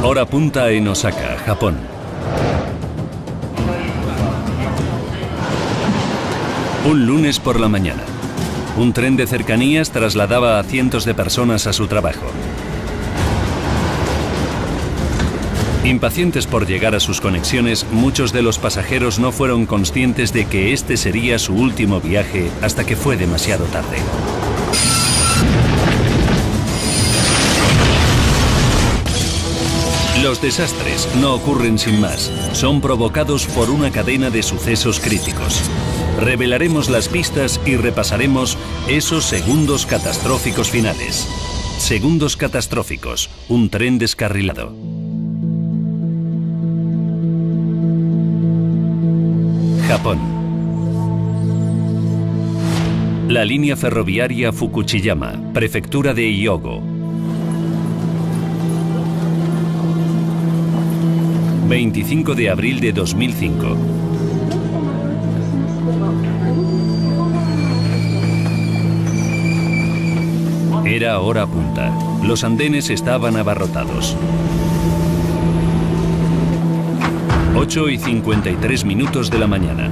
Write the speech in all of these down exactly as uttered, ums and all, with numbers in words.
Hora punta en Osaka, Japón. Un lunes por la mañana. Un tren de cercanías trasladaba a cientos de personas a su trabajo. Impacientes por llegar a sus conexiones, muchos de los pasajeros no fueron conscientes de que este sería su último viaje hasta que fue demasiado tarde. Los desastres no ocurren sin más, son provocados por una cadena de sucesos críticos. Revelaremos las pistas y repasaremos esos segundos catastróficos finales. Segundos catastróficos, un tren descarrilado. Japón. La línea ferroviaria Fukuchiyama, prefectura de Hyogo. veinticinco de abril de dos mil cinco. Era hora punta. Los andenes estaban abarrotados. ocho y cincuenta y tres minutos de la mañana.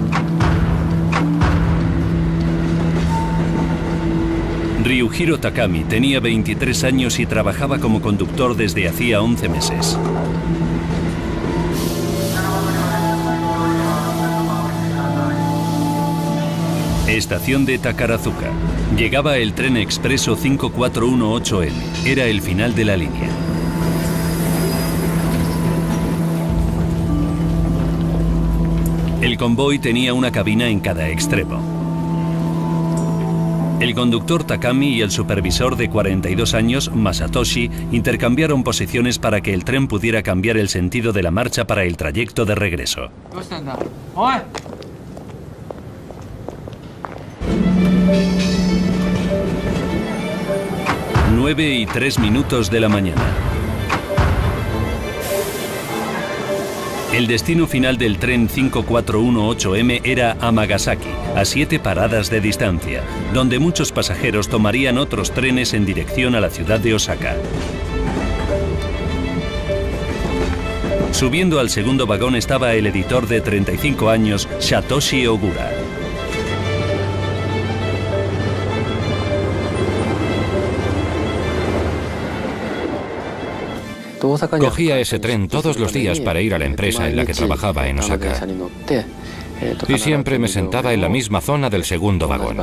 Ryuhiro Takami tenía veintitrés años y trabajaba como conductor desde hacía once meses. Estación de Takarazuka. Llegaba el tren expreso cinco cuatro uno ocho L. Era el final de la línea. El convoy tenía una cabina en cada extremo. El conductor Takami y el supervisor de cuarenta y dos años, Masatoshi, intercambiaron posiciones para que el tren pudiera cambiar el sentido de la marcha para el trayecto de regreso. nueve y tres minutos de la mañana. El destino final del tren cinco cuatro uno ocho M era Amagasaki, a siete paradas de distancia, donde muchos pasajeros tomarían otros trenes en dirección a la ciudad de Osaka. Subiendo al segundo vagón estaba el editor de treinta y cinco años, Satoshi Ogura. Cogía ese tren todos los días para ir a la empresa en la que trabajaba en Osaka. Y siempre me sentaba en la misma zona del segundo vagón.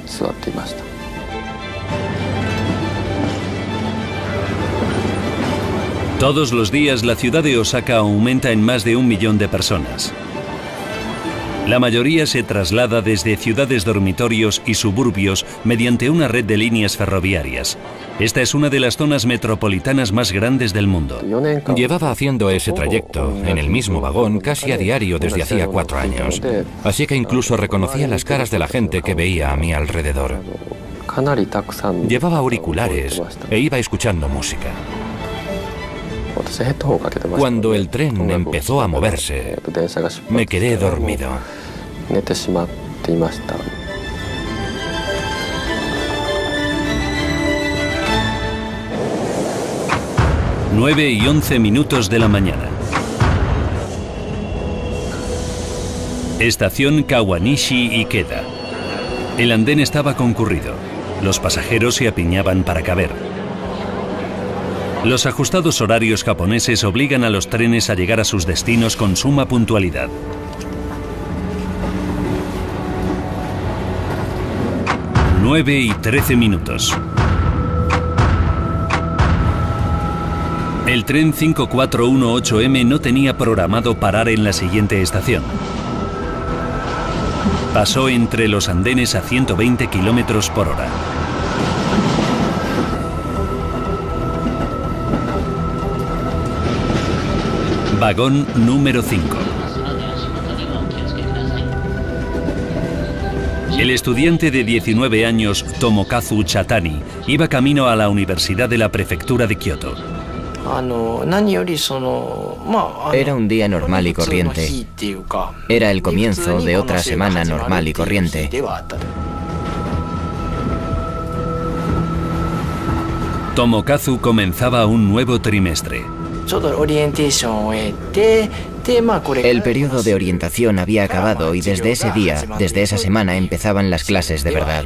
Todos los días la ciudad de Osaka aumenta en más de un millón de personas. La mayoría se traslada desde ciudades dormitorios y suburbios mediante una red de líneas ferroviarias. Esta es una de las zonas metropolitanas más grandes del mundo. Llevaba haciendo ese trayecto en el mismo vagón casi a diario desde hacía cuatro años. Así que incluso reconocía las caras de la gente que veía a mi alrededor. Llevaba auriculares e iba escuchando música. Cuando el tren empezó a moverse, me quedé dormido. nueve y once minutos de la mañana. Estación Kawanishi Ikeda. El andén estaba concurrido. Los pasajeros se apiñaban para caber. Los ajustados horarios japoneses obligan a los trenes a llegar a sus destinos con suma puntualidad. nueve y trece minutos. El tren cinco cuatro uno ocho M no tenía programado parar en la siguiente estación. Pasó entre los andenes a ciento veinte kilómetros por hora. Vagón número cinco. El estudiante de diecinueve años, Tomokazu Chatani, iba camino a la Universidad de la Prefectura de Kioto. Era un día normal y corriente. Era el comienzo de otra semana normal y corriente. Tomokazu comenzaba un nuevo trimestre. El periodo de orientación había acabado y desde ese día, desde esa semana, empezaban las clases de verdad.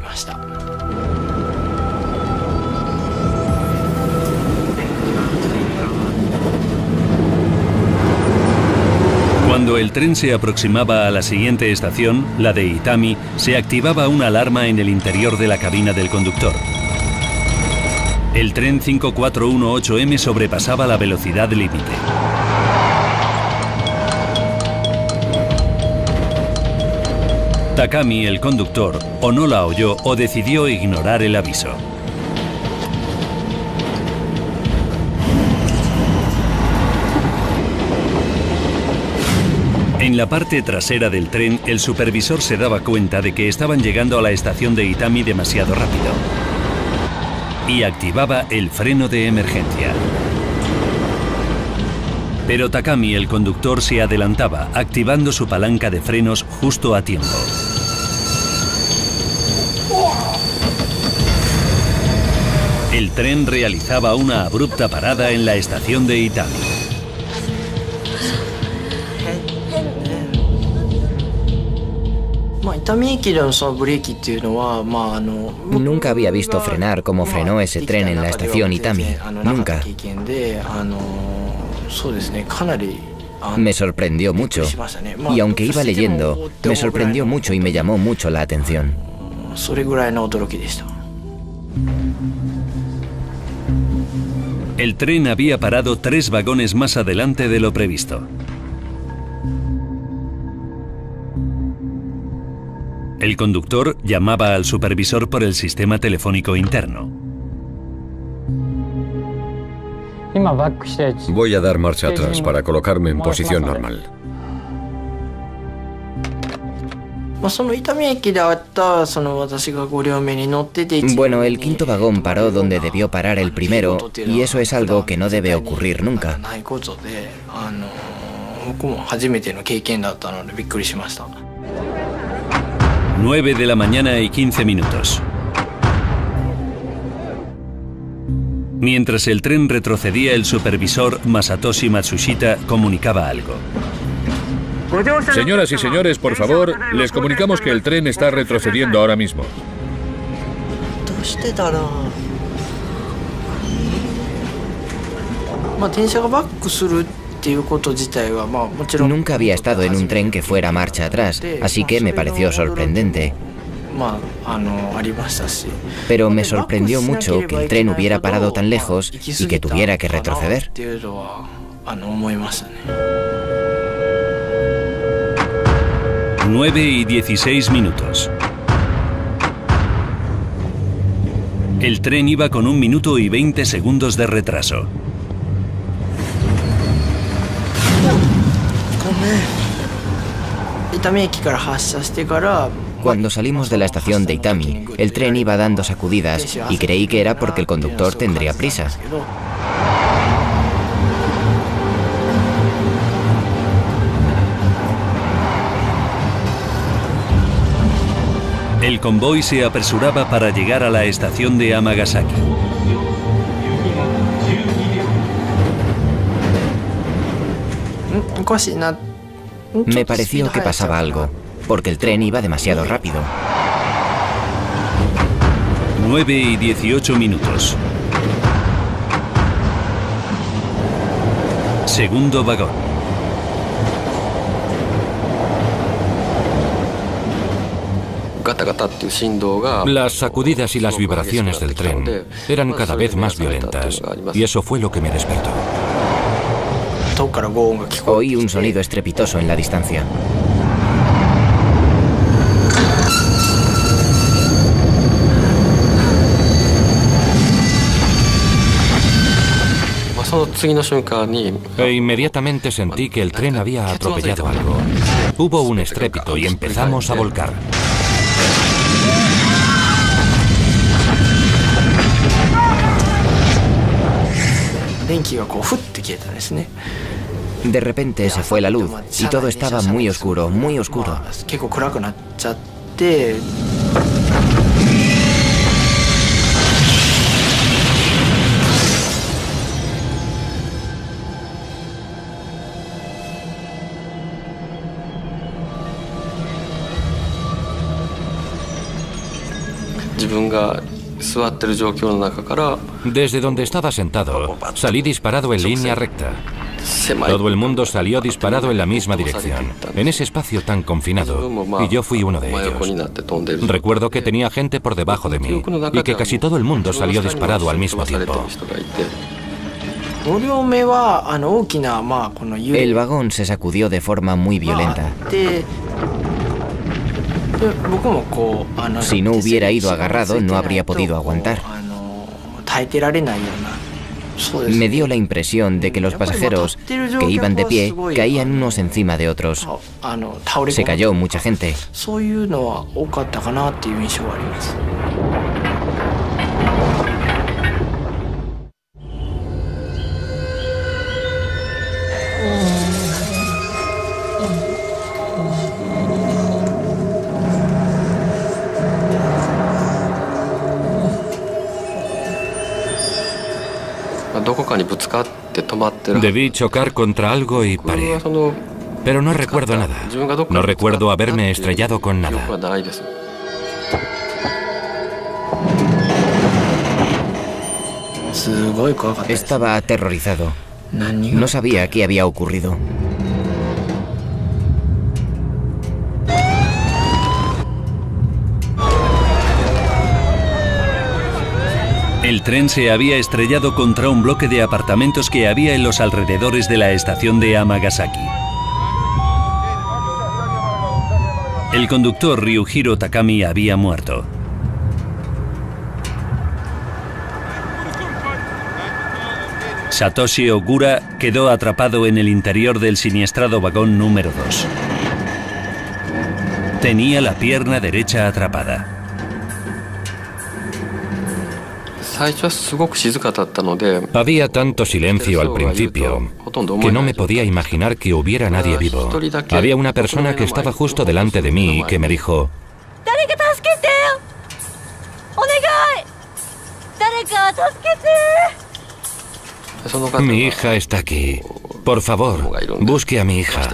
Cuando el tren se aproximaba a la siguiente estación, la de Itami, se activaba una alarma en el interior de la cabina del conductor. El tren cinco cuatro uno ocho M sobrepasaba la velocidad límite. Takami, el conductor, o no la oyó o decidió ignorar el aviso. En la parte trasera del tren, el supervisor se daba cuenta de que estaban llegando a la estación de Itami demasiado rápido y activaba el freno de emergencia. Pero Takami, el conductor, se adelantaba, activando su palanca de frenos justo a tiempo. El tren realizaba una abrupta parada en la estación de Itami. Nunca había visto frenar como frenó ese tren en la estación Itami. Nunca. Me sorprendió mucho. Y aunque iba leyendo, me sorprendió mucho y me llamó mucho la atención. El tren había parado tres vagones más adelante de lo previsto. El conductor llamaba al supervisor por el sistema telefónico interno. Voy a dar marcha atrás para colocarme en posición normal. Bueno, el quinto vagón paró donde debió parar el primero, y eso es algo que no debe ocurrir nunca. nueve de la mañana y quince minutos. Mientras el tren retrocedía, el supervisor Masatoshi Matsushita comunicaba algo. Señoras y señores, por favor, les comunicamos que el tren está retrocediendo ahora mismo. Nunca había estado en un tren que fuera marcha atrás, así que me pareció sorprendente. Pero me sorprendió mucho que el tren hubiera parado tan lejos y que tuviera que retroceder. nueve y dieciséis minutos. El tren iba con un minuto y veinte segundos de retraso. Cuando salimos de la estación de Itami, el tren iba dando sacudidas y creí que era porque el conductor tendría prisa. El convoy se apresuraba para llegar a la estación de Amagasaki. Me pareció que pasaba algo, porque el tren iba demasiado rápido. nueve y dieciocho minutos. Segundo vagón. Las sacudidas y las vibraciones del tren eran cada vez más violentas, y eso fue lo que me despertó. Oí un sonido estrepitoso en la distancia. E inmediatamente sentí que el tren había atropellado algo. Hubo un estrépito y empezamos a volcar. De repente se fue la luz y todo estaba muy oscuro, muy oscuro. Desde donde estaba sentado, salí disparado en línea recta. Todo el mundo salió disparado en la misma dirección, en ese espacio tan confinado, y yo fui uno de ellos. Recuerdo que tenía gente por debajo de mí, y que casi todo el mundo salió disparado al mismo tiempo. El vagón se sacudió de forma muy violenta. Si no hubiera ido agarrado, no habría podido aguantar. Me dio la impresión de que los pasajeros que iban de pie caían unos encima de otros. Se cayó mucha gente. Debí chocar contra algo y paré. Pero no recuerdo nada. No recuerdo haberme estrellado con nada. Estaba aterrorizado. No sabía qué había ocurrido. El tren se había estrellado contra un bloque de apartamentos que había en los alrededores de la estación de Amagasaki. El conductor Ryuhiro Takami había muerto. Satoshi Ogura quedó atrapado en el interior del siniestrado vagón número dos. Tenía la pierna derecha atrapada. Había tanto silencio al principio que no me podía imaginar que hubiera nadie vivo. Había una persona que estaba justo delante de mí y que me dijo: mi hija está aquí. Por favor, busque a mi hija.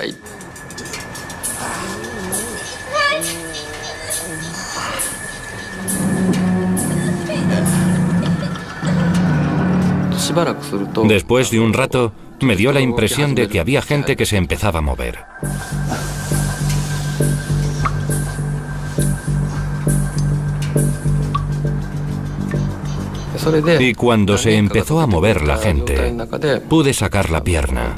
Después de un rato, me dio la impresión de que había gente que se empezaba a mover. Y cuando se empezó a mover la gente, pude sacar la pierna.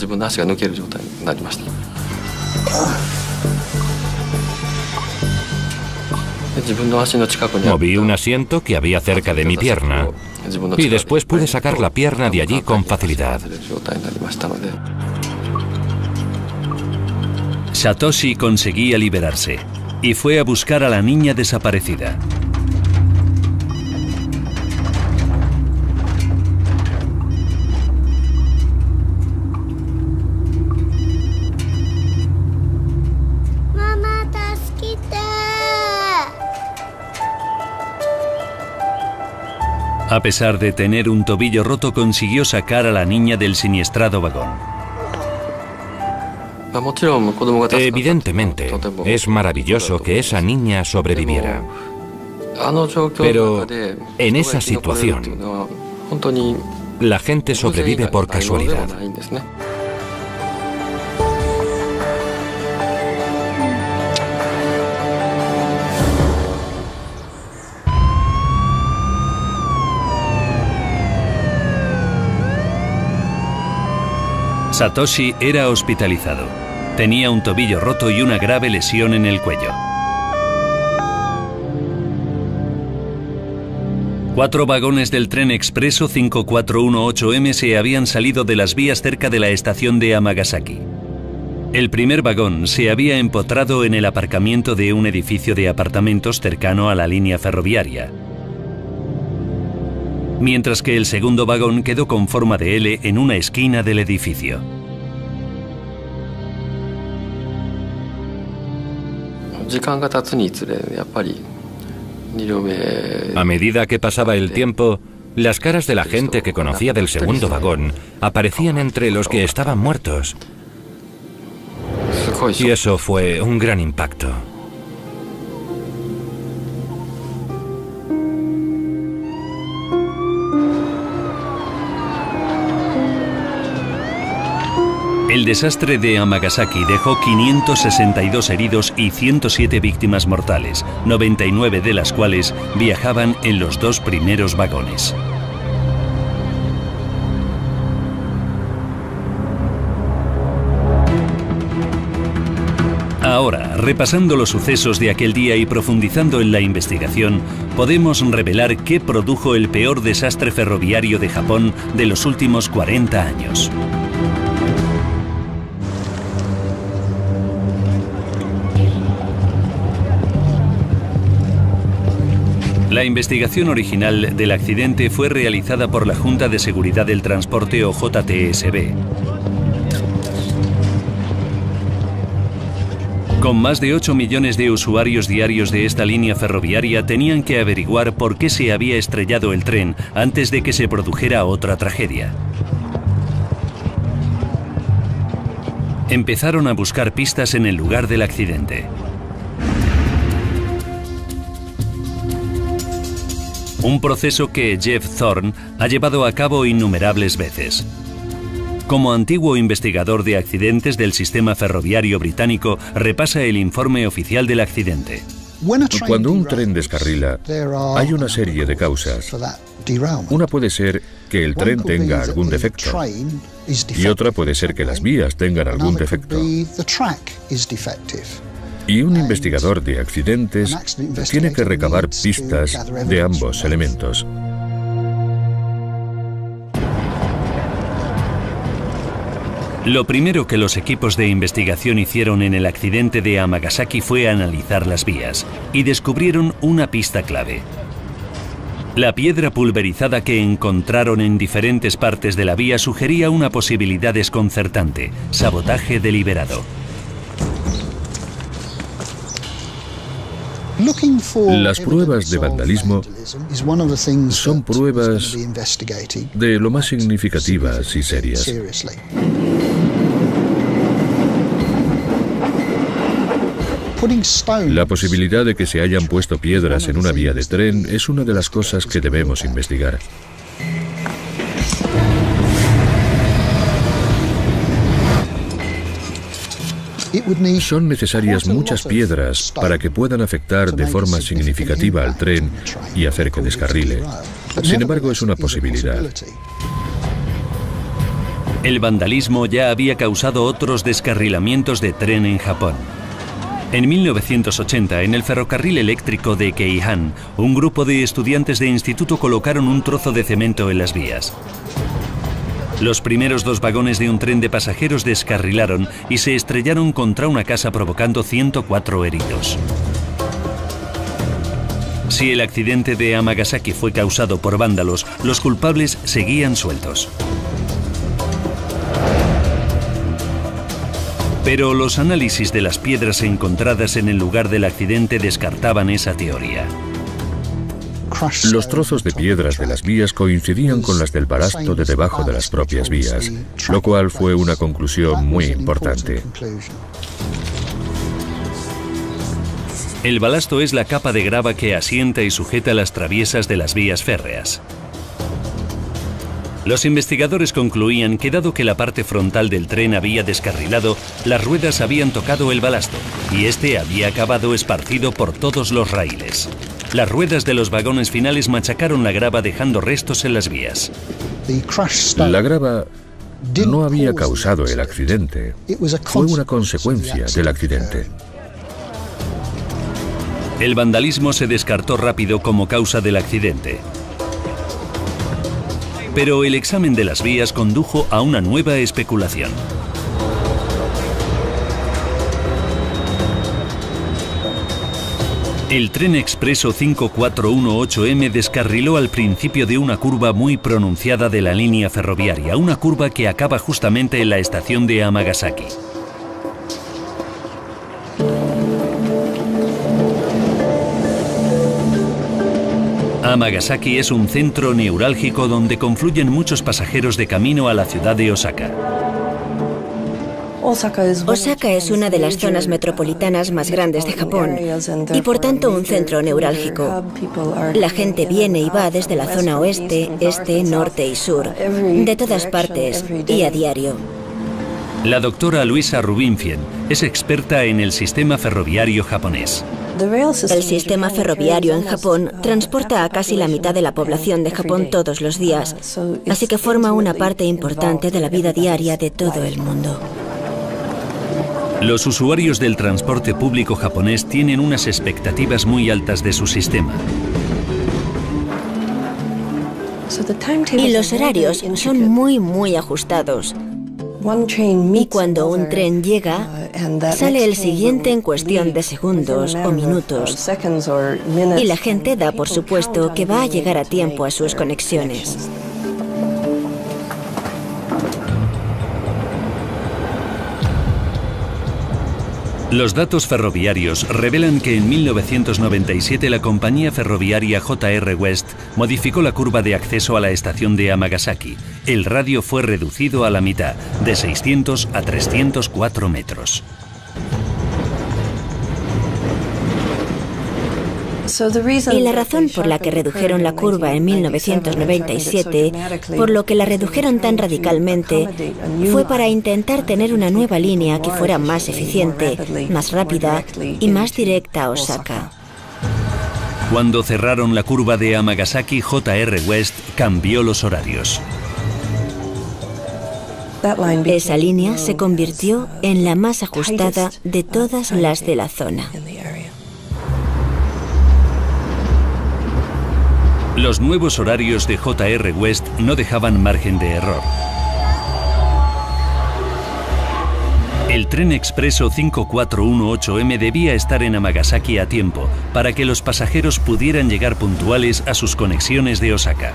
Moví un asiento que había cerca de mi pierna y después pude sacar la pierna de allí con facilidad. Satoshi conseguía liberarse y fue a buscar a la niña desaparecida. A pesar de tener un tobillo roto, consiguió sacar a la niña del siniestrado vagón. Evidentemente, es maravilloso que esa niña sobreviviera. Pero en esa situación, la gente sobrevive por casualidad. Satoshi era hospitalizado. Tenía un tobillo roto y una grave lesión en el cuello. Cuatro vagones del tren expreso cinco cuatro uno ocho eme se habían salido de las vías cerca de la estación de Amagasaki. El primer vagón se había empotrado en el aparcamiento de un edificio de apartamentos cercano a la línea ferroviaria, mientras que el segundo vagón quedó con forma de L en una esquina del edificio. A medida que pasaba el tiempo, las caras de la gente que conocía del segundo vagón aparecían entre los que estaban muertos. Y eso fue un gran impacto. El desastre de Amagasaki dejó quinientos sesenta y dos heridos y ciento siete víctimas mortales, noventa y nueve de las cuales viajaban en los dos primeros vagones. Ahora, repasando los sucesos de aquel día y profundizando en la investigación, podemos revelar qué produjo el peor desastre ferroviario de Japón de los últimos cuarenta años. La investigación original del accidente fue realizada por la Junta de Seguridad del Transporte o J T S B. Con más de ocho millones de usuarios diarios de esta línea ferroviaria tenían que averiguar por qué se había estrellado el tren antes de que se produjera otra tragedia. Empezaron a buscar pistas en el lugar del accidente. Un proceso que Jeff Thorne ha llevado a cabo innumerables veces. Como antiguo investigador de accidentes del sistema ferroviario británico, repasa el informe oficial del accidente. Cuando un tren descarrila, hay una serie de causas. Una puede ser que el tren tenga algún defecto y otra puede ser que las vías tengan algún defecto. Y un investigador de accidentes tiene que recabar pistas de ambos elementos. Lo primero que los equipos de investigación hicieron en el accidente de Amagasaki fue analizar las vías y descubrieron una pista clave. La piedra pulverizada que encontraron en diferentes partes de la vía sugería una posibilidad desconcertante: sabotaje deliberado. Las pruebas de vandalismo son pruebas de lo más significativas y serias. La posibilidad de que se hayan puesto piedras en una vía de tren es una de las cosas que debemos investigar. Son necesarias muchas piedras para que puedan afectar de forma significativa al tren y hacer que descarrile. Sin embargo, es una posibilidad. El vandalismo ya había causado otros descarrilamientos de tren en Japón. En mil novecientos ochenta, en el ferrocarril eléctrico de Keihan, un grupo de estudiantes de instituto colocaron un trozo de cemento en las vías. Los primeros dos vagones de un tren de pasajeros descarrilaron y se estrellaron contra una casa, provocando ciento cuatro heridos. Si el accidente de Amagasaki fue causado por vándalos, los culpables seguían sueltos. Pero los análisis de las piedras encontradas en el lugar del accidente descartaban esa teoría. Los trozos de piedras de las vías coincidían con las del balasto de debajo de las propias vías, lo cual fue una conclusión muy importante. El balasto es la capa de grava que asienta y sujeta las traviesas de las vías férreas. Los investigadores concluían que, dado que la parte frontal del tren había descarrilado, las ruedas habían tocado el balasto y este había acabado esparcido por todos los raíles. Las ruedas de los vagones finales machacaron la grava, dejando restos en las vías. La grava no había causado el accidente, fue una consecuencia del accidente. El vandalismo se descartó rápido como causa del accidente. Pero el examen de las vías condujo a una nueva especulación. El tren expreso cinco cuatro uno ocho M descarriló al principio de una curva muy pronunciada de la línea ferroviaria, una curva que acaba justamente en la estación de Amagasaki. Amagasaki es un centro neurálgico donde confluyen muchos pasajeros de camino a la ciudad de Osaka. Osaka es una de las zonas metropolitanas más grandes de Japón y por tanto un centro neurálgico. La gente viene y va desde la zona oeste, este, norte y sur, de todas partes y a diario. La doctora Luisa Rubinfien es experta en el sistema ferroviario japonés. El sistema ferroviario en Japón transporta a casi la mitad de la población de Japón todos los días, así que forma una parte importante de la vida diaria de todo el mundo. Los usuarios del transporte público japonés tienen unas expectativas muy altas de su sistema. Y los horarios son muy, muy ajustados. Y cuando un tren llega, sale el siguiente en cuestión de segundos o minutos. Y la gente da por supuesto que va a llegar a tiempo a sus conexiones. Los datos ferroviarios revelan que en mil novecientos noventa y siete la compañía ferroviaria J R West modificó la curva de acceso a la estación de Amagasaki. El radio fue reducido a la mitad, de seiscientos a trescientos cuatro metros. Y la razón por la que redujeron la curva en mil novecientos noventa y siete, por lo que la redujeron tan radicalmente, fue para intentar tener una nueva línea que fuera más eficiente, más rápida y más directa a Osaka. Cuando cerraron la curva de Amagasaki, J R West cambió los horarios. Esa línea se convirtió en la más ajustada de todas las de la zona. Los nuevos horarios de J R West no dejaban margen de error. El tren expreso cinco cuatro uno ocho M debía estar en Amagasaki a tiempo para que los pasajeros pudieran llegar puntuales a sus conexiones de Osaka.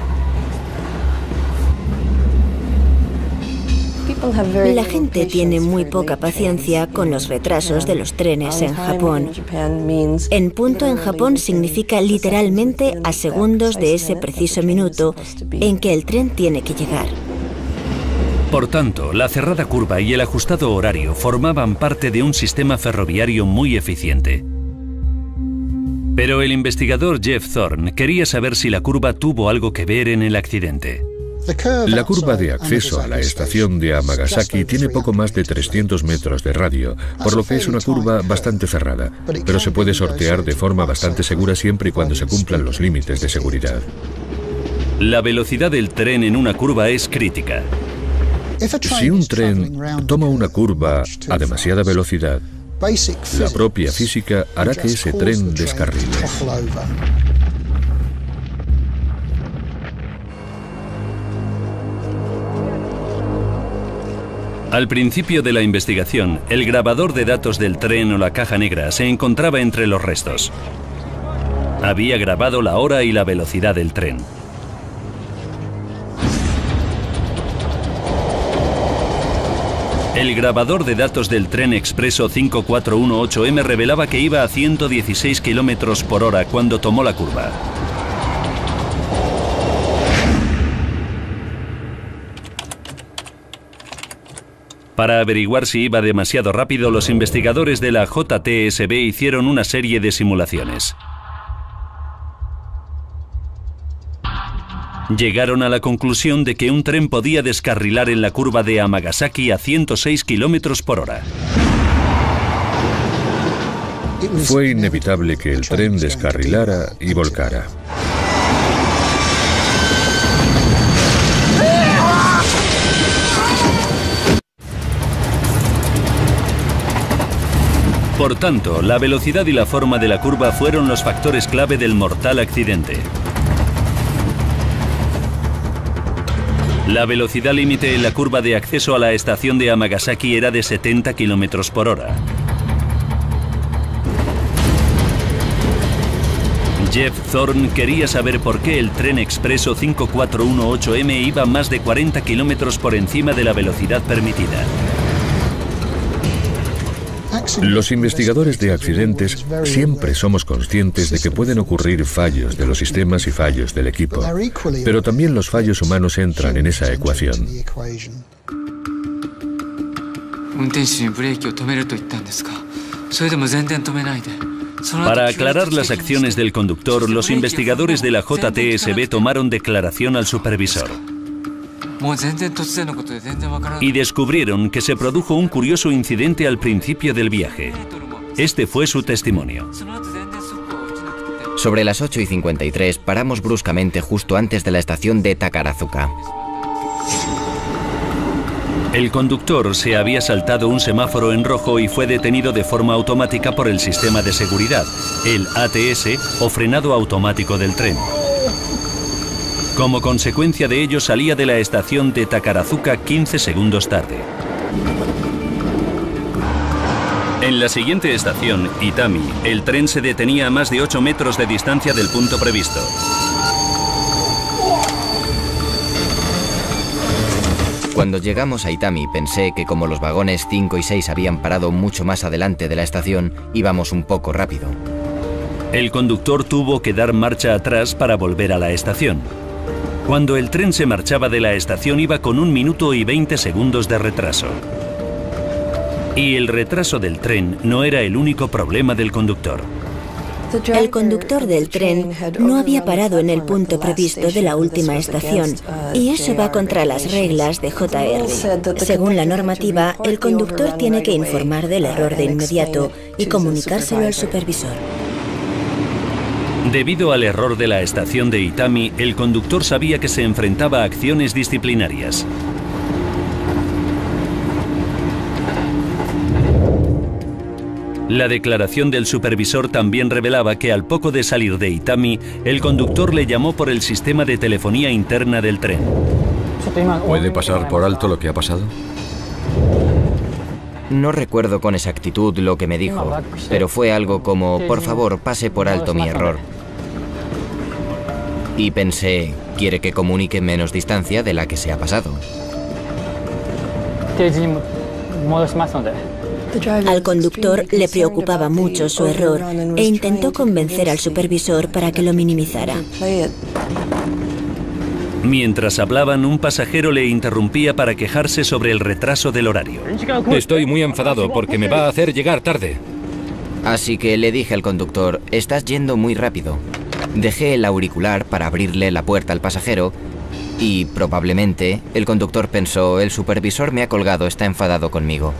La gente tiene muy poca paciencia con los retrasos de los trenes en Japón. En punto en Japón significa literalmente a segundos de ese preciso minuto en que el tren tiene que llegar. Por tanto, la cerrada curva y el ajustado horario formaban parte de un sistema ferroviario muy eficiente. Pero el investigador Jeff Thorne quería saber si la curva tuvo algo que ver en el accidente. La curva de acceso a la estación de Amagasaki tiene poco más de trescientos metros de radio, por lo que es una curva bastante cerrada, pero se puede sortear de forma bastante segura siempre y cuando se cumplan los límites de seguridad. La velocidad del tren en una curva es crítica. Si un tren toma una curva a demasiada velocidad, la propia física hará que ese tren descarrile. Al principio de la investigación, el grabador de datos del tren o la caja negra se encontraba entre los restos. Había grabado la hora y la velocidad del tren. El grabador de datos del tren expreso cinco cuatro uno ocho M revelaba que iba a ciento dieciséis kilómetros por hora cuando tomó la curva. Para averiguar si iba demasiado rápido, los investigadores de la J T S B hicieron una serie de simulaciones. Llegaron a la conclusión de que un tren podía descarrilar en la curva de Amagasaki a ciento seis kilómetros por hora. Fue inevitable que el tren descarrilara y volcara. Por tanto, la velocidad y la forma de la curva fueron los factores clave del mortal accidente. La velocidad límite en la curva de acceso a la estación de Amagasaki era de setenta kilómetros por hora. Jeff Thorne quería saber por qué el tren expreso cinco cuatro uno ocho M iba más de cuarenta kilómetros por encima de la velocidad permitida. Los investigadores de accidentes siempre somos conscientes de que pueden ocurrir fallos de los sistemas y fallos del equipo, pero también los fallos humanos entran en esa ecuación. Para aclarar las acciones del conductor, los investigadores de la J T S B tomaron declaración al supervisor. Y descubrieron que se produjo un curioso incidente al principio del viaje. Este fue su testimonio. Sobre las ocho y cincuenta y tres paramos bruscamente justo antes de la estación de Takarazuka. El conductor se había saltado un semáforo en rojo y fue detenido de forma automática por el sistema de seguridad, el A T S o frenado automático del tren. Como consecuencia de ello salía de la estación de Takarazuka quince segundos tarde. En la siguiente estación, Itami, el tren se detenía a más de ocho metros de distancia del punto previsto. Cuando llegamos a Itami pensé que como los vagones cinco y seis habían parado mucho más adelante de la estación, íbamos un poco rápido. El conductor tuvo que dar marcha atrás para volver a la estación. Cuando el tren se marchaba de la estación iba con un minuto y veinte segundos de retraso. Y el retraso del tren no era el único problema del conductor. El conductor del tren no había parado en el punto previsto de la última estación, y eso va contra las reglas de J R. Según la normativa, el conductor tiene que informar del error de inmediato y comunicárselo al supervisor. Debido al error de la estación de Itami, el conductor sabía que se enfrentaba a acciones disciplinarias. La declaración del supervisor también revelaba que al poco de salir de Itami, el conductor le llamó por el sistema de telefonía interna del tren. ¿Puede pasar por alto lo que ha pasado? No recuerdo con exactitud lo que me dijo, pero fue algo como, por favor, pase por alto mi error. Y pensé, quiere que comunique menos distancia de la que se ha pasado. Al conductor le preocupaba mucho su error e intentó convencer al supervisor para que lo minimizara. Mientras hablaban, un pasajero le interrumpía para quejarse sobre el retraso del horario. Estoy muy enfadado porque me va a hacer llegar tarde. Así que le dije al conductor, estás yendo muy rápido. Dejé el auricular para abrirle la puerta al pasajero y, probablemente, el conductor pensó, el supervisor me ha colgado, está enfadado conmigo.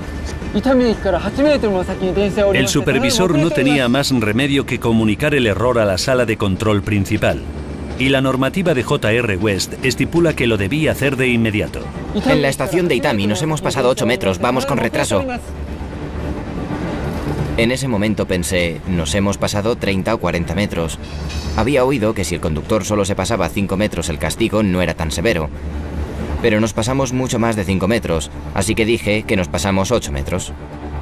El supervisor no tenía más remedio que comunicar el error a la sala de control principal. Y la normativa de J R West estipula que lo debía hacer de inmediato. En la estación de Itami nos hemos pasado ocho metros, vamos con retraso. En ese momento pensé, nos hemos pasado treinta o cuarenta metros. Había oído que si el conductor solo se pasaba cinco metros el castigo no era tan severo. Pero nos pasamos mucho más de cinco metros, así que dije que nos pasamos ocho metros.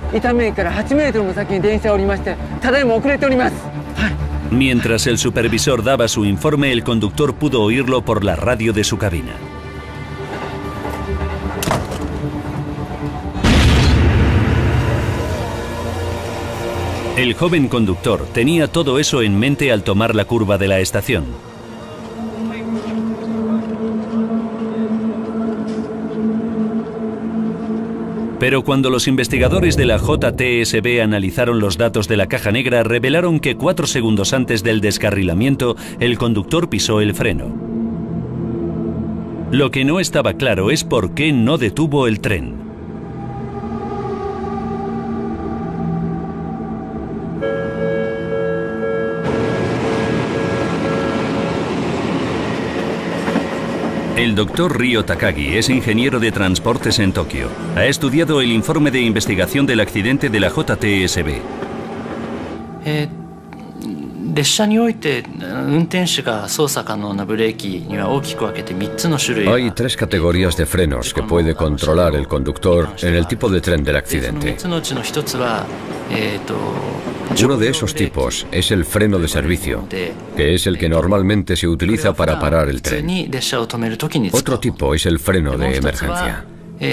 Mientras el supervisor daba su informe, el conductor pudo oírlo por la radio de su cabina. El joven conductor tenía todo eso en mente al tomar la curva de la estación. Pero cuando los investigadores de la J T S B analizaron los datos de la caja negra, revelaron que cuatro segundos antes del descarrilamiento, el conductor pisó el freno. Lo que no estaba claro es por qué no detuvo el tren. El doctor Ryo Takagi es ingeniero de transportes en Tokio. Ha estudiado el informe de investigación del accidente de la J T S B. Eh, Hay tres categorías de frenos que puede controlar el conductor en el tipo de tren del accidente. Uno de esos tipos es el freno de servicio, que es el que normalmente se utiliza para parar el tren. Otro tipo es el freno de emergencia.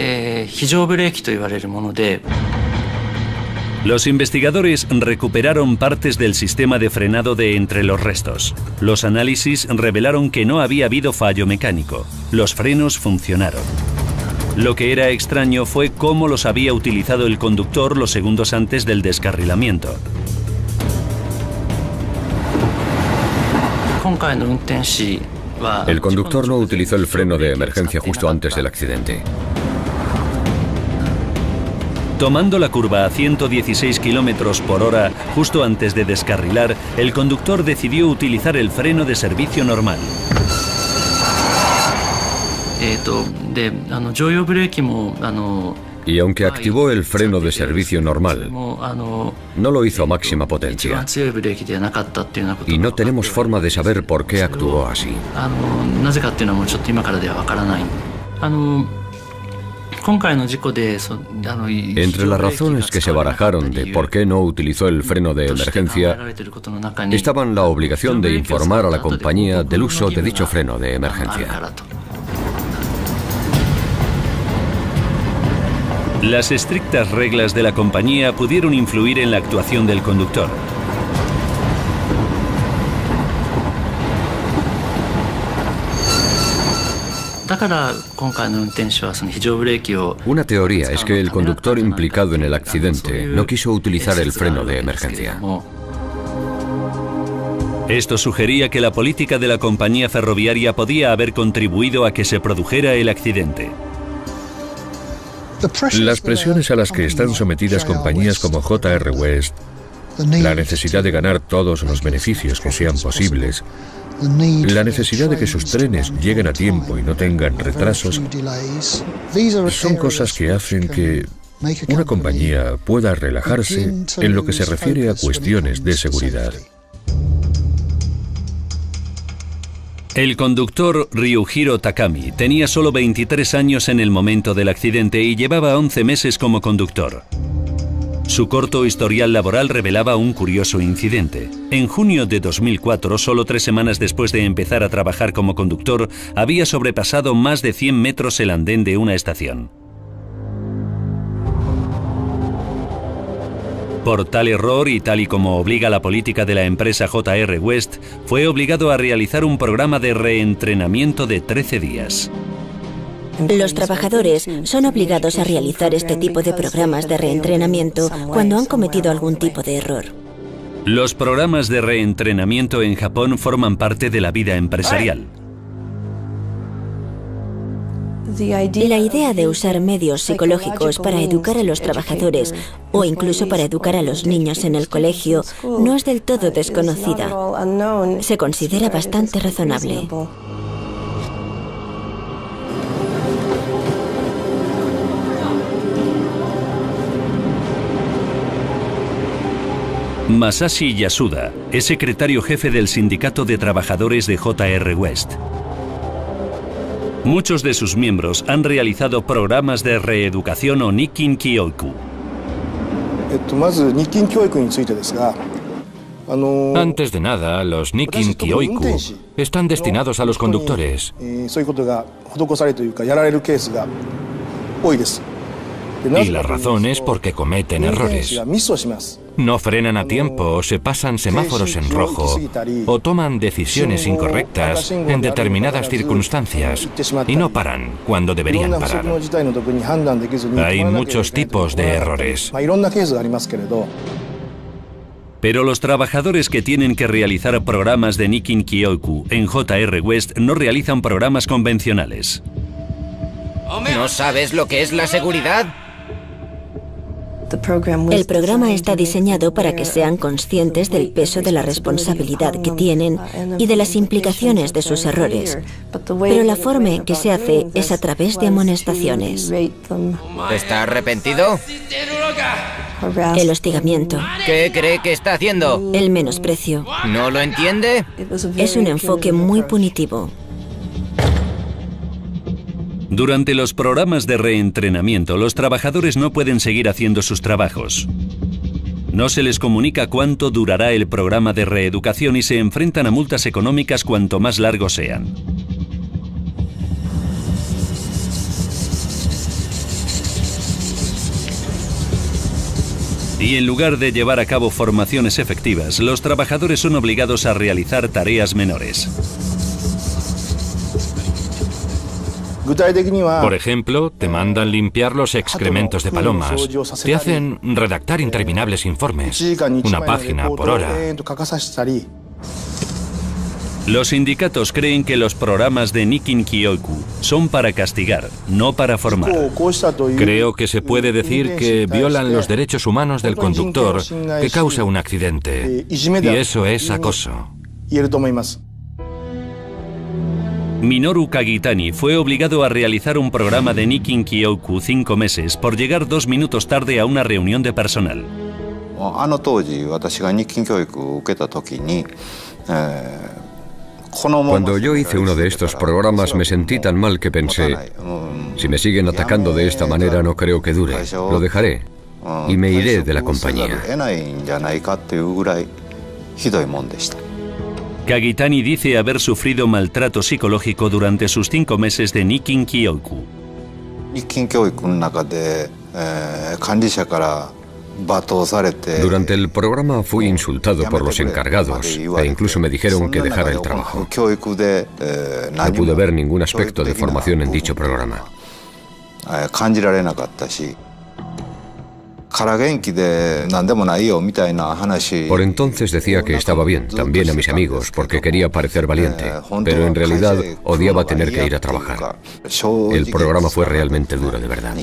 Los investigadores recuperaron partes del sistema de frenado de entre los restos. Los análisis revelaron que no había habido fallo mecánico. Los frenos funcionaron. Lo que era extraño fue cómo los había utilizado el conductor los segundos antes del descarrilamiento. El conductor no utilizó el freno de emergencia justo antes del accidente. Tomando la curva a ciento dieciséis kilómetros por hora, justo antes de descarrilar, el conductor decidió utilizar el freno de servicio normal. Y aunque activó el freno de servicio normal, no lo hizo a máxima potencia. Y no tenemos forma de saber por qué actuó así. Entre las razones que se barajaron de por qué no utilizó el freno de emergencia, estaban la obligación de informar a la compañía del uso de dicho freno de emergencia. Las estrictas reglas de la compañía pudieron influir en la actuación del conductor. Una teoría es que el conductor implicado en el accidente no quiso utilizar el freno de emergencia. Esto sugería que la política de la compañía ferroviaria podía haber contribuido a que se produjera el accidente. Las presiones a las que están sometidas compañías como J R West, la necesidad de ganar todos los beneficios que sean posibles, la necesidad de que sus trenes lleguen a tiempo y no tengan retrasos, son cosas que hacen que una compañía pueda relajarse en lo que se refiere a cuestiones de seguridad. El conductor Ryuhiro Takami tenía solo veintitrés años en el momento del accidente y llevaba once meses como conductor. Su corto historial laboral revelaba un curioso incidente. En junio de dos mil cuatro, solo tres semanas después de empezar a trabajar como conductor, había sobrepasado más de cien metros el andén de una estación. Por tal error y tal y como obliga la política de la empresa J R West, fue obligado a realizar un programa de reentrenamiento de trece días. Los trabajadores son obligados a realizar este tipo de programas de reentrenamiento cuando han cometido algún tipo de error. Los programas de reentrenamiento en Japón forman parte de la vida empresarial. La idea de usar medios psicológicos para educar a los trabajadores o incluso para educar a los niños en el colegio no es del todo desconocida. Se considera bastante razonable. Masashi Yasuda es secretario jefe del sindicato de trabajadores de J R West. Muchos de sus miembros han realizado programas de reeducación o Nikkin Kyoku. Antes de nada, los Nikkin Kyoku están destinados a los conductores. Y la razón es porque cometen errores. No frenan a tiempo, o se pasan semáforos en rojo, o toman decisiones incorrectas en determinadas circunstancias y no paran cuando deberían parar. Hay muchos tipos de errores. Pero los trabajadores que tienen que realizar programas de Nikkin Kyoku en J R West no realizan programas convencionales. ¿No sabes lo que es la seguridad? El programa está diseñado para que sean conscientes del peso de la responsabilidad que tienen y de las implicaciones de sus errores. Pero la forma en que se hace es a través de amonestaciones. ¿Está arrepentido? El hostigamiento. ¿Qué cree que está haciendo? El menosprecio. ¿No lo entiende? Es un enfoque muy punitivo. Durante los programas de reentrenamiento, los trabajadores no pueden seguir haciendo sus trabajos. No se les comunica cuánto durará el programa de reeducación y se enfrentan a multas económicas cuanto más largos sean. Y en lugar de llevar a cabo formaciones efectivas, los trabajadores son obligados a realizar tareas menores. Por ejemplo, te mandan limpiar los excrementos de palomas, te hacen redactar interminables informes, una página por hora. Los sindicatos creen que los programas de Nikin Kyoiku son para castigar, no para formar. Creo que se puede decir que violan los derechos humanos del conductor que causa un accidente. Y eso es acoso. Minoru Kagitani fue obligado a realizar un programa de Nikin Kyoiku cinco meses por llegar dos minutos tarde a una reunión de personal. Cuando yo hice uno de estos programas me sentí tan mal que pensé, si me siguen atacando de esta manera no creo que dure, lo dejaré y me iré de la compañía. Kagitani dice haber sufrido maltrato psicológico durante sus cinco meses de Nikin Kyoiku. Durante el programa fui insultado por los encargados e incluso me dijeron que dejara el trabajo. No pude ver ningún aspecto de formación en dicho programa. Por entonces decía que estaba bien, también a mis amigos, porque quería parecer valiente, pero en realidad odiaba tener que ir a trabajar. El programa fue realmente duro, de verdad.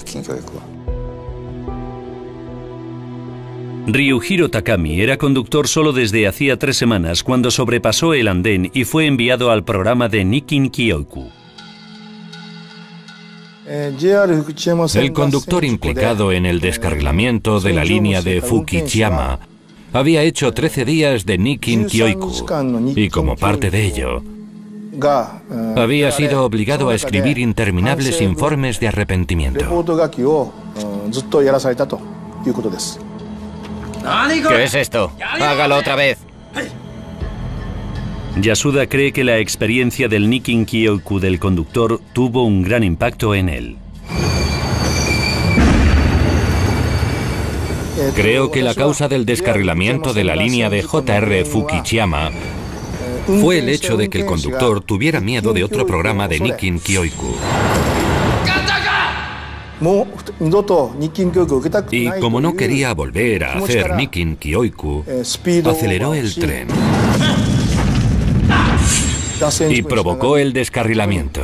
Ryuhiro Takami era conductor solo desde hacía tres semanas cuando sobrepasó el andén y fue enviado al programa de Nikin Kyoiku. El conductor implicado en el descarrilamiento de la línea de Fukichiyama había hecho trece días de Nikin Kyoiku y como parte de ello había sido obligado a escribir interminables informes de arrepentimiento. ¿Qué es esto? ¡Hágalo otra vez! Yasuda cree que la experiencia del Nikin Kyoiku del conductor tuvo un gran impacto en él. Creo que la causa del descarrilamiento de la línea de J R Fukichiyama fue el hecho de que el conductor tuviera miedo de otro programa de Nikin Kyoiku. Y como no quería volver a hacer Nikin Kyoiku, aceleró el tren y provocó el descarrilamiento.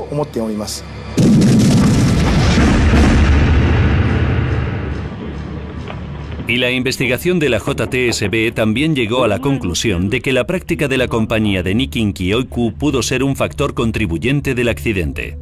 Y la investigación de la J T S B también llegó a la conclusión de que la práctica de la compañía de Nikin Kyoiku pudo ser un factor contribuyente del accidente.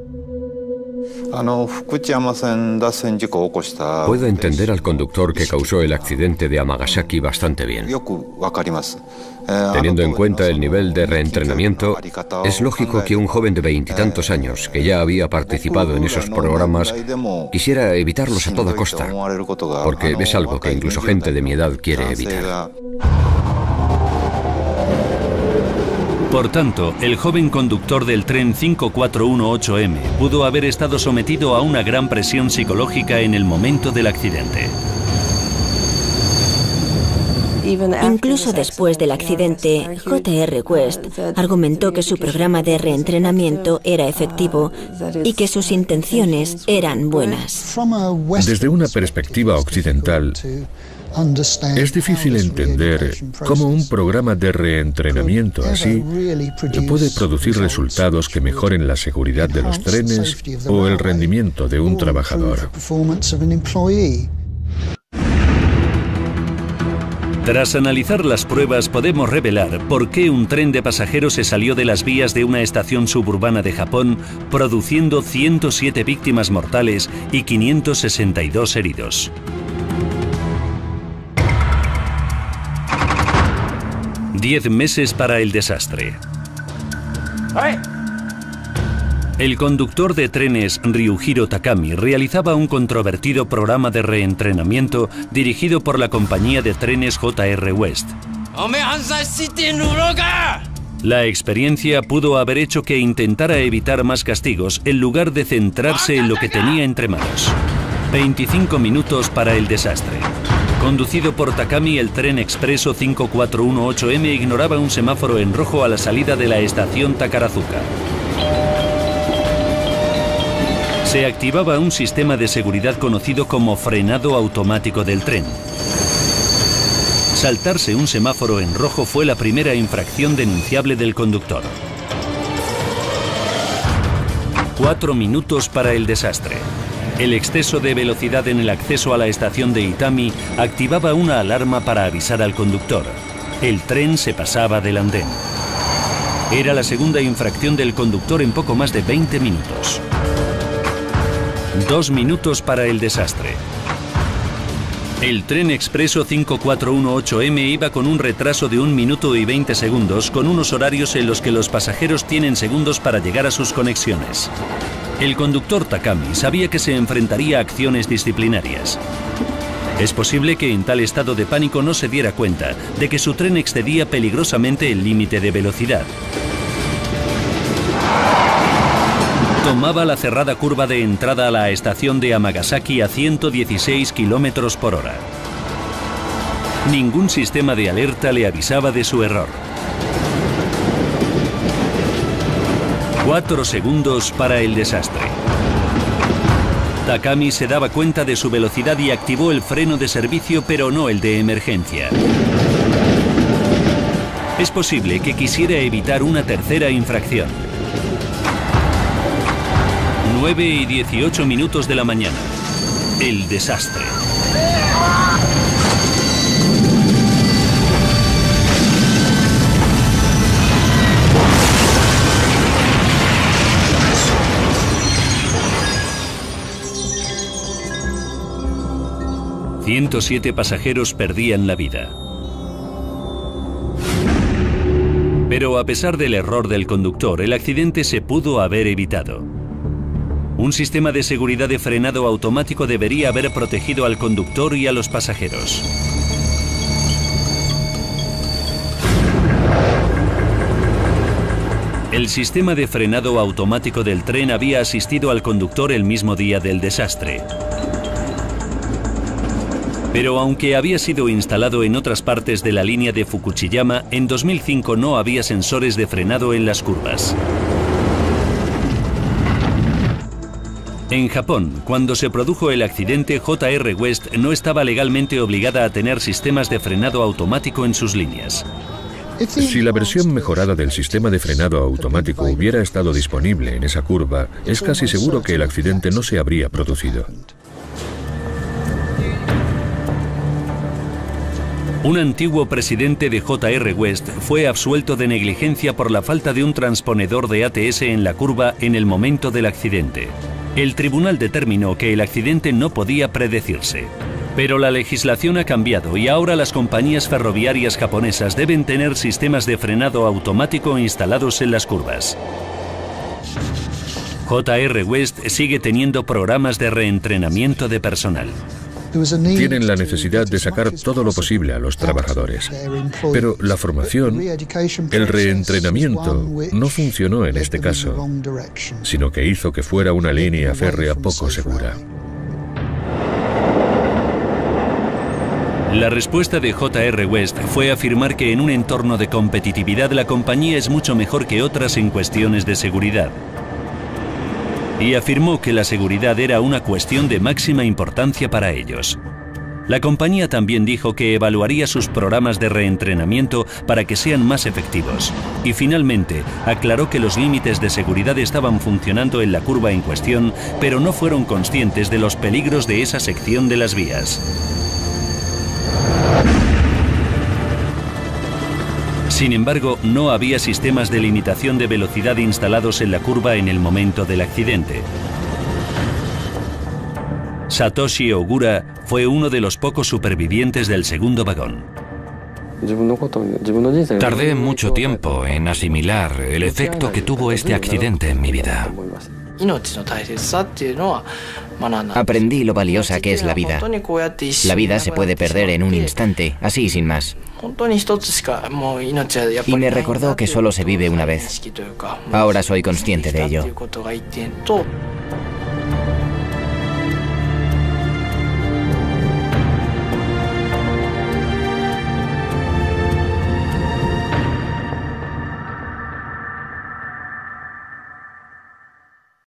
Puedo entender al conductor que causó el accidente de Amagasaki bastante bien. Teniendo en cuenta el nivel de reentrenamiento, es lógico que un joven de veintitantos años, que ya había participado en esos programas, quisiera evitarlos a toda costa, porque es algo que incluso gente de mi edad quiere evitar. Por tanto, el joven conductor del tren cinco cuatro uno ocho M pudo haber estado sometido a una gran presión psicológica en el momento del accidente. Incluso después del accidente, J R West argumentó que su programa de reentrenamiento era efectivo y que sus intenciones eran buenas. Desde una perspectiva occidental, es difícil entender cómo un programa de reentrenamiento así puede producir resultados que mejoren la seguridad de los trenes o el rendimiento de un trabajador. Tras analizar las pruebas podemos revelar por qué un tren de pasajeros se salió de las vías de una estación suburbana de Japón, produciendo ciento siete víctimas mortales y quinientos sesenta y dos heridos. Diez meses para el desastre. El conductor de trenes Ryuhiro Takami realizaba un controvertido programa de reentrenamiento dirigido por la compañía de trenes J R West. La experiencia pudo haber hecho que intentara evitar más castigos en lugar de centrarse en lo que tenía entre manos. veinticinco minutos para el desastre. Conducido por Takami, el tren expreso cinco cuatro uno ocho M ignoraba un semáforo en rojo a la salida de la estación Takarazuka. Se activaba un sistema de seguridad conocido como frenado automático del tren. Saltarse un semáforo en rojo fue la primera infracción denunciable del conductor. Cuatro minutos para el desastre. El exceso de velocidad en el acceso a la estación de Itami activaba una alarma para avisar al conductor. El tren se pasaba del andén. Era la segunda infracción del conductor en poco más de veinte minutos. Dos minutos para el desastre. El tren expreso cinco cuatro uno ocho eme iba con un retraso de un minuto y veinte segundos, con unos horarios en los que los pasajeros tienen segundos para llegar a sus conexiones. El conductor Takami sabía que se enfrentaría a acciones disciplinarias. Es posible que en tal estado de pánico no se diera cuenta de que su tren excedía peligrosamente el límite de velocidad. Tomaba la cerrada curva de entrada a la estación de Amagasaki a ciento dieciséis kilómetros por hora. Ningún sistema de alerta le avisaba de su error. Cuatro segundos para el desastre. Takami se daba cuenta de su velocidad y activó el freno de servicio, pero no el de emergencia. Es posible que quisiera evitar una tercera infracción. nueve y dieciocho minutos de la mañana. El desastre. ciento siete pasajeros perdían la vida. Pero a pesar del error del conductor, el accidente se pudo haber evitado. Un sistema de seguridad de frenado automático debería haber protegido al conductor y a los pasajeros. El sistema de frenado automático del tren había asistido al conductor el mismo día del desastre. Pero aunque había sido instalado en otras partes de la línea de Fukuchiyama, en dos mil cinco no había sensores de frenado en las curvas. En Japón, cuando se produjo el accidente, J R West no estaba legalmente obligada a tener sistemas de frenado automático en sus líneas. Si la versión mejorada del sistema de frenado automático hubiera estado disponible en esa curva, es casi seguro que el accidente no se habría producido. Un antiguo presidente de J R West fue absuelto de negligencia por la falta de un transponedor de A T S en la curva en el momento del accidente. El tribunal determinó que el accidente no podía predecirse. Pero la legislación ha cambiado y ahora las compañías ferroviarias japonesas deben tener sistemas de frenado automático instalados en las curvas. J R West sigue teniendo programas de reentrenamiento de personal. Tienen la necesidad de sacar todo lo posible a los trabajadores. Pero la formación, el reentrenamiento, no funcionó en este caso, sino que hizo que fuera una línea férrea poco segura. La respuesta de J R West fue afirmar que en un entorno de competitividad la compañía es mucho mejor que otras en cuestiones de seguridad. Y afirmó que la seguridad era una cuestión de máxima importancia para ellos. La compañía también dijo que evaluaría sus programas de reentrenamiento para que sean más efectivos. Y finalmente, aclaró que los límites de seguridad estaban funcionando en la curva en cuestión, pero no fueron conscientes de los peligros de esa sección de las vías. Sin embargo, no había sistemas de limitación de velocidad instalados en la curva en el momento del accidente. Satoshi Ogura fue uno de los pocos supervivientes del segundo vagón. Tardé mucho tiempo en asimilar el efecto que tuvo este accidente en mi vida. Aprendí lo valiosa que es la vida. La vida se puede perder en un instante, así sin más. Y me recordó que solo se vive una vez. Ahora soy consciente de ello.